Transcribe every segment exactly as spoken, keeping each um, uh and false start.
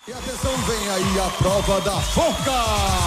E atenção, vem aí a prova da Foca!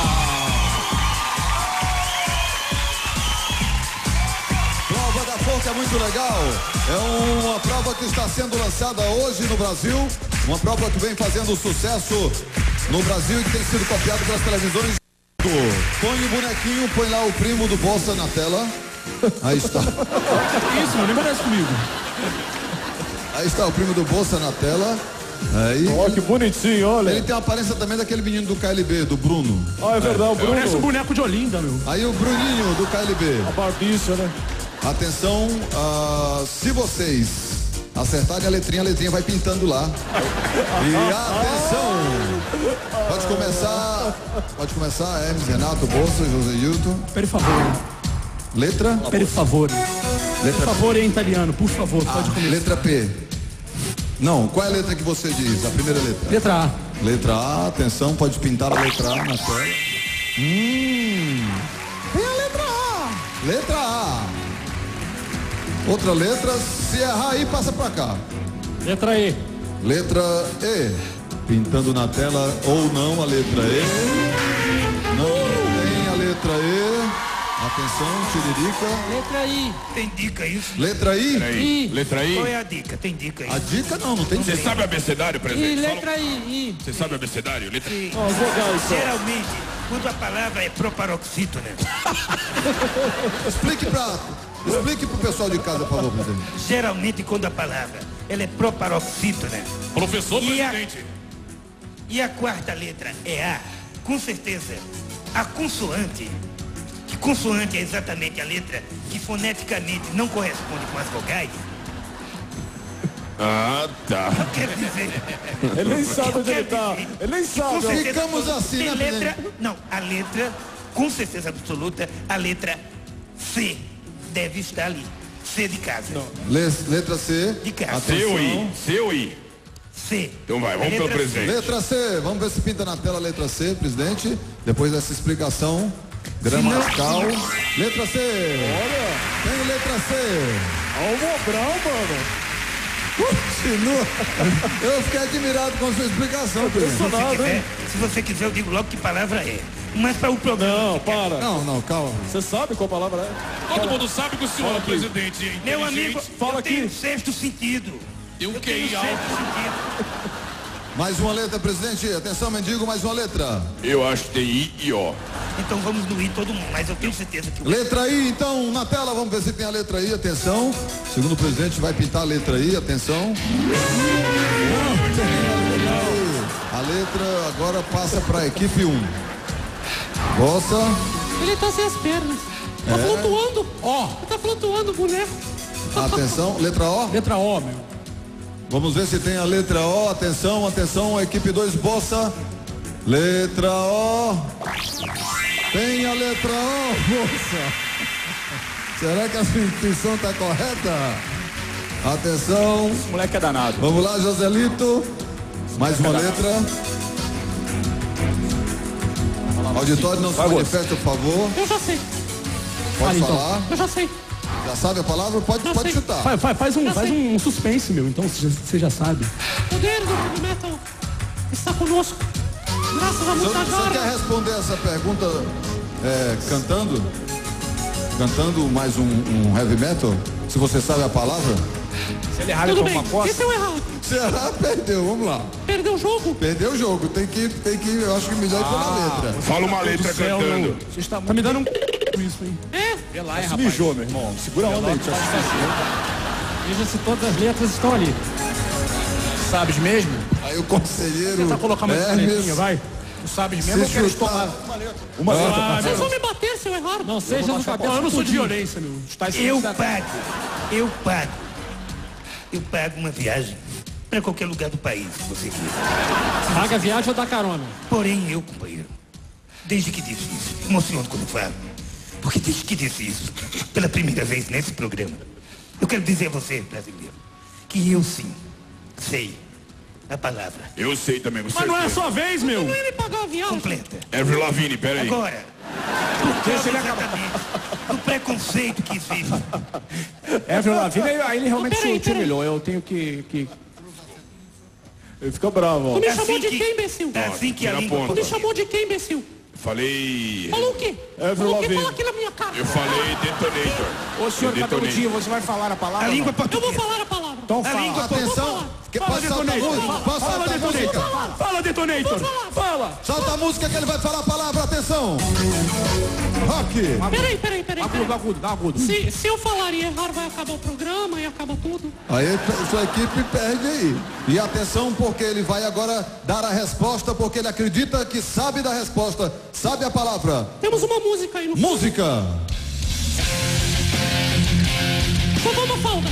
Prova da Foca é muito legal. É uma prova que está sendo lançada hoje no Brasil. Uma prova que vem fazendo sucesso no Brasil e que tem sido copiada pelas televisões. Põe o bonequinho, põe lá o primo do Bolsa na tela. Aí está. Isso, mano, nem parece comigo. Aí está o primo do Bolsa na tela. Aí, olha que bonitinho, olha. Ele tem a aparência também daquele menino do K L B, do Bruno. Ah, é verdade, o Bruno. Parece um boneco de Olinda, meu. Aí o Bruninho do K L B. A barbicha, né? Atenção, uh, se vocês acertarem a letrinha, a letrinha vai pintando lá. E atenção! Pode começar. Pode começar, Hermes, Renato, Bolsa, José Hilton. Per favor. Letra? Per favor. Letra Por favor, em italiano, por favor, ah, pode começar. Letra P. Não, qual é a letra que você diz? A primeira letra. Letra A. Letra A, atenção, pode pintar a letra A na tela. Hum. Tem a letra A. Letra A. Outra letra, se errar aí, passa pra cá. Letra E. Letra E. Pintando na tela ou não a letra E. Não tem a letra E. Atenção, tiririca. Letra I. Tem dica isso? Letra I? I. Letra I? Qual é a dica? Tem dica aí? A dica não, não tem Você dica. sabe abecedário, I, presidente? letra I. I. Você sabe abecedário? Letra I. Ó, vogais, ó. Geralmente, quando a palavra é proparoxítona. Explique pra, explique pro pessoal de casa, por favor, presidente. Geralmente, quando a palavra ela é proparoxítona. Professor, E a- presidente. E a quarta letra é A. Com certeza, a consoante. Que consoante é exatamente a letra que foneticamente não corresponde com as vogais. Ah, tá. Quer dizer... Ele nem sabe onde Quer ele tá. dizer Ele nem que, sabe. com ó. certeza, Ficamos assim, tem né, letra, presidente? não, a letra, com certeza absoluta, a letra C deve estar ali. C de casa. Le- letra C. De casa. C ou I? C ou I? C. Então vai, vamos Letra pelo presidente. Letra C, vamos ver se pinta na tela a letra C, presidente. Depois dessa explicação gramatical. Letra C. Olha, Tem letra C. olha o Mobrão, mano. Continua. Eu fiquei admirado com a sua explicação, presidente. Se você, Nada, quiser, hein? se você quiser, eu digo logo que palavra é. Mas para o programa. Não, para. Não, não, calma. Você sabe qual palavra é? Todo mundo sabe que o senhor é presidente é Meu amigo, inteligente. Fala eu tenho aqui. sexto sentido. Tem um Eu Q tenho I alto. sexto sentido. Mais uma letra, presidente. Atenção, mendigo, mais uma letra. Eu acho que tem I e O. Então vamos no I todo mundo, mas eu tenho certeza que o Letra I, então, na tela, vamos ver se tem a letra I, atenção. Segundo o presidente, vai pintar a letra I, atenção. Não tem a letra I. A letra agora passa para a equipe um. Bossa. Ele tá sem as pernas. Tá É. flutuando. Ó. Tá flutuando o boneco. Atenção, letra O. Letra O, meu. Vamos ver se tem a letra O. Atenção, atenção, equipe dois, Bossa. Letra O. Tem a letra O, Bossa. Será que a sua intuição está correta? Atenção. Esse moleque é danado. Vamos lá, Joselito. Mais uma letra. Auditório, não se Vai, manifesta, por favor. Eu já sei. Pode Fala, então. falar. Eu já sei. Já sabe a palavra? Pode, Já pode sei. chutar. Faz, faz, faz um, Já faz sei. um suspense, meu. Então você já, você já sabe. O poder do heavy metal está conosco. Graças a Você, muita você quer garra. responder essa pergunta é, cantando? Cantando mais um, um heavy metal? Se você sabe a palavra? Se ele errar, ele Tudo toma bem. uma E costa. se eu errar? Se errar, perdeu. Vamos lá. Perdeu o jogo? Perdeu o jogo. Tem que, tem que eu acho que melhor ir pela letra. Fala uma letra Céu, cantando. meu. Você está Tá me dando um isso, hein? É? Vê lá, hein, rapaz. Mijou, meu irmão. Segura a onda aí, tio. Veja se todas as letras estão ali. Sabes mesmo? Aí o conselheiro Tentar colocar mais uma Hermes, letrinha, vai. Tu sabes se mesmo ou queres chutar- tomar uma letra? Ah, Vocês meu. vão me bater se eu errar? Não seja no cabelo. Eu não sou de violência, meu. Está em Eu cima da- pago, eu pago, eu pago uma viagem para qualquer lugar do país, se você quiser. Paga a viagem ou dá carona? Porém, eu, companheiro, desde que disse isso, emociono quando falo, porque desde que disse isso, pela primeira vez nesse programa, eu quero dizer a você, brasileiro, que eu sim sei a palavra Eu sei também, você. Mas não é a sua vez, meu. Não é me pagar a viagem. completa. Avril Lavigne, pera aí. Agora, por causa exatamente do preconceito que existe. Avril Lavigne, aí ele realmente Peraí, se te peraí. humilhou. Eu tenho que... que... Ele fica bravo, ó. Tu me É chamou assim de que- quem, imbecil? É assim que a Tira a língua ponta. Tu me chamou de quem, imbecil? Falei. Falou o quê? É, Falou o quê? Lavigne. Fala aqui na minha cara. Eu falei detonator. Ô, senhor Detonator. Cabelutinho, você vai falar a palavra? A ou língua não? Eu vou portuguesa. falar a palavra. Então A fala. língua Atenção. Que- Fala, Posso soltar a Detonator. música? Posso Fala, soltar a música? Detonator. Fala, Detonator. Fala. Solta a música que ele vai falar a palavra. Atenção. Rock. Peraí, peraí, peraí. Agudo, peraí. agudo, dá agudo. Se, se eu falar e errar, vai acabar o programa e acaba tudo. Aí sua equipe perde aí. E atenção, porque ele vai agora dar a resposta, porque ele acredita que sabe da resposta, sabe a palavra. Temos uma música aí no Música. Vovô Mafalda.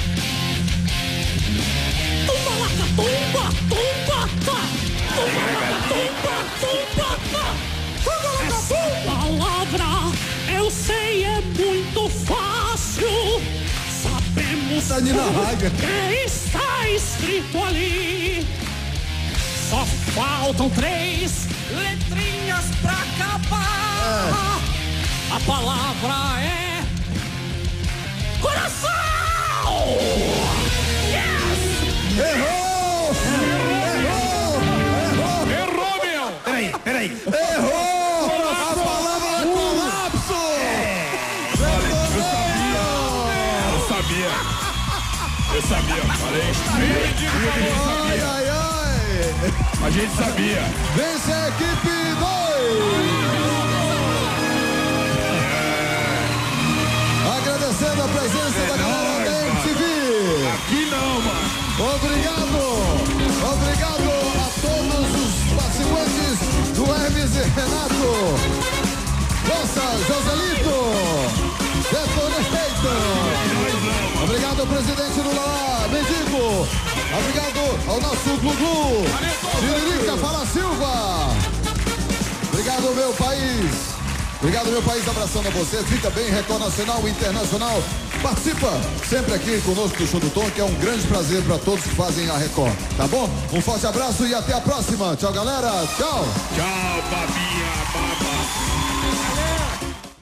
Tumba laca, tumba, tumba, tá. Tumba laca, tumba, tumba, tá. Tumba laca, tumba. Palavra, eu sei, é muito fácil. Sabemos Tá Nina Hagen. que está escrito ali. Só faltam três letrinhas pra acabar. A palavra é coração! Yes! Errou! Errou! Errou! Errou, meu! Peraí, peraí. Errou! A palavra é colapso! Eu sabia. Eu sabia. Falei. Meu mendigo falou, Ai, sabia. ai, ai! A gente sabia. Vence a equipe dois! Agradecendo a presença da galera da M T V. Aqui não, mano. Obrigado! Obrigado a todos os participantes do Hermes e Renato. Nossa, Joselito! Detonator! Obrigado, presidente do Lala, Mendigo! Obrigado ao nosso Glu-Glu! Tiririca Fala Silva! Obrigado, meu país! Obrigado, meu país, abraçando a você. Fica bem, Record Nacional e Internacional. Participa sempre aqui conosco do Show do Tom, que é um grande prazer para todos que fazem a Record. Tá bom? Um forte abraço e até a próxima. Tchau, galera. Tchau. Tchau, babinha.